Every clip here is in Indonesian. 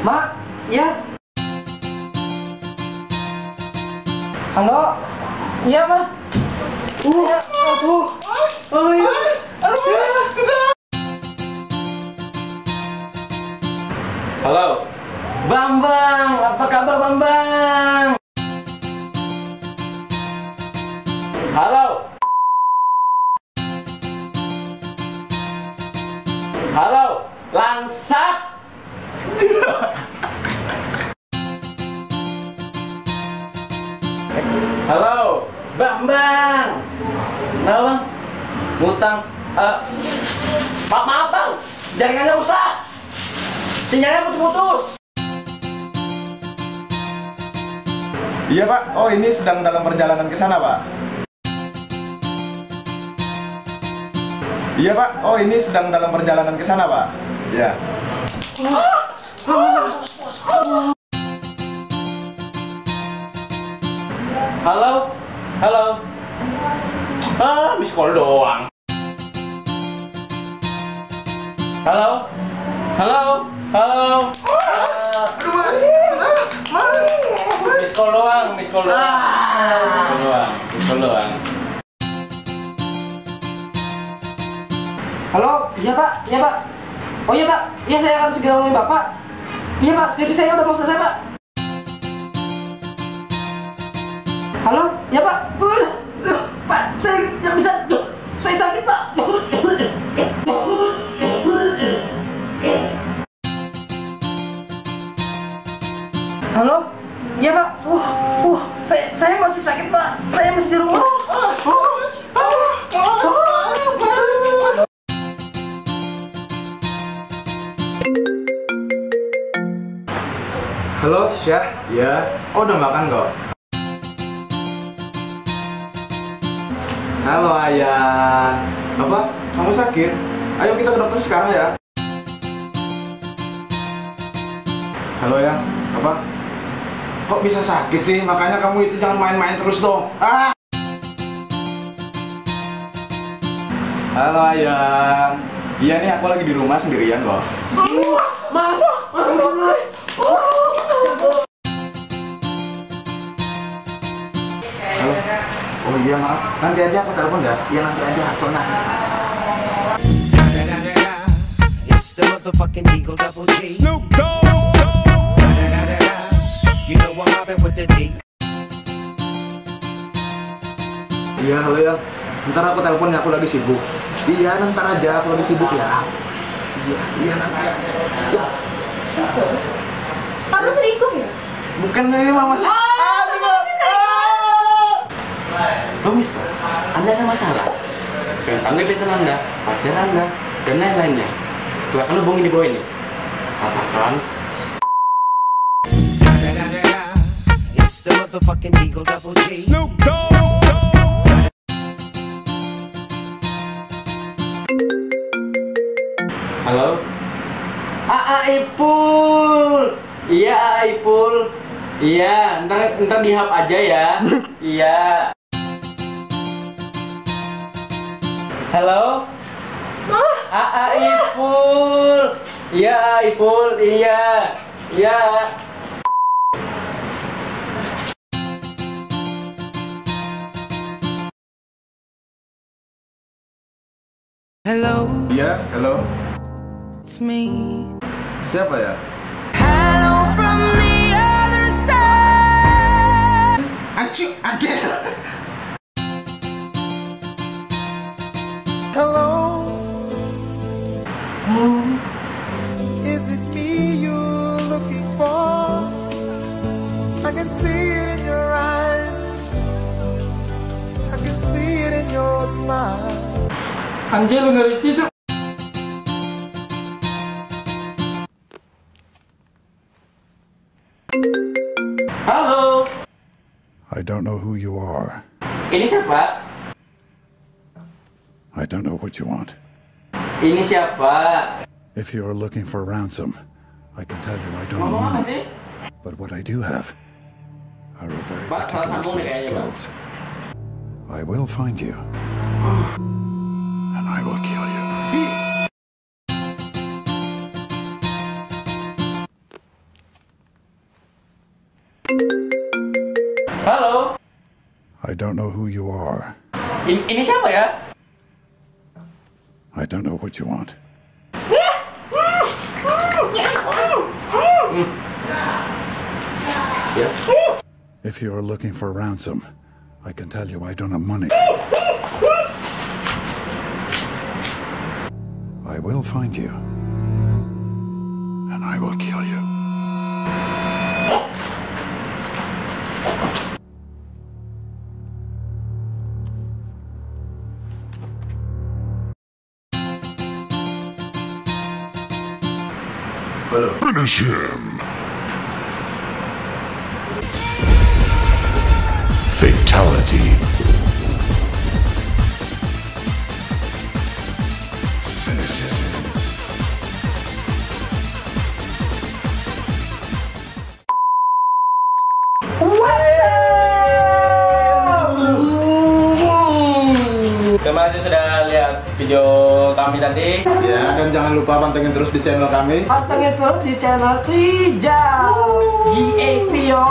Mak, ya. Halo, iya Mak. Ya, aduh, oh iya. Halo, Bambang, apa kabar Bambang? Halo. Halo, Langsat. Halo, Bambang. Halo Bang, ngutang. Maaf Bang, jaringannya rusak. Sinyalnya putus-putus. Iya Pak, oh ini sedang dalam perjalanan ke sana Pak. Iya Pak, oh ini sedang dalam perjalanan ke sana Pak. Ya. Halo, halo. Miss call doang. Halo, halo, halo. Miss call doang, miss call doang. Miss call doang. Halo, iya Pak, iya Pak. Oh iya Pak, iya saya akan segera hubungi Bapak. Iya Pak, skripsi saya udah mau selesai Pak. Halo, ya Pak. Pak, saya nggak bisa. Saya sakit Pak. Halo, ya Pak. Saya masih sakit Pak. Saya masih di rumah. Halo Syah, ya. Oh udah makan kok. Halo Ayah. Apa? Kamu sakit? Ayo kita ke dokter sekarang ya. Halo ya. Apa? Kok bisa sakit sih? Makanya kamu itu jangan main-main terus dong. Ah! Halo Ayah. Iya nih aku lagi di rumah sendirian kok. Mas. Halo. Oh iya maaf. Nanti aja aku telepon ya. Iya nanti aja. Soalnya. It's the motherfucking Eagle Double G. Snoop Dogg. You know I'm mobbing with the D. Iya halo ya. Ntar aku telepon ya, aku lagi sibuk. Iya ntar aja aku lagi sibuk ya. Iya nanti aja. Ya. Kamu selingkuh ya? Bukan ini mama. Kok bisa? Anda ada masalah? Tentang gebetan Anda, pacar Anda, dan lain-lainnya. Silahkan hubungi di bawah ini. Katakan. It's the motherfucking Eagle Double G. Snoop Dogg. Halo? Ipul. Iya, Ipul. Iya, ntar di-hub aja ya. Iya. Halo? Ipul. Iya, Ipul. Iya. Iya. Hello, Iya, halo. it's me. Siapa ya? Hello from the other side. Anci, Adel. Hello. Is it me you're looking for? I can see it in your eyes. I can see it in your smile. Anjir lu ngerici tuh. Halo. I don't know who you are. Ini siapa? I don't know what you want. Ini siapa? If you are looking for ransom, I can tell you I don't have Ngomong apa money. sih? But what I do have are a very Pak, particular sambung set of ya, Pak. skills. I will find you. And I will kill you. Halo. I don't know who you are. Ini siapa ya? I don't know what you want. If you are looking for ransom, I can tell you I don't have money. I will find you, and I will kill you. Halo. Finish him. Fatality. Terima kasih sudah lihat video kami tadi. Ya, dan jangan lupa pantengin terus di channel kami. Pantengin terus di channel Rijal GAV yo.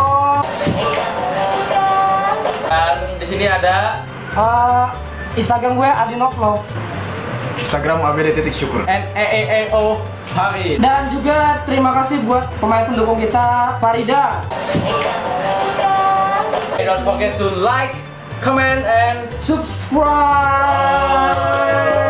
Dan di sini ada Instagram gue Adinoklo. Instagram abd.syukur. NEEO Farid. Dan juga terima kasih buat pemain pendukung kita Farida. Don't forget to like, comment, and Subscribe.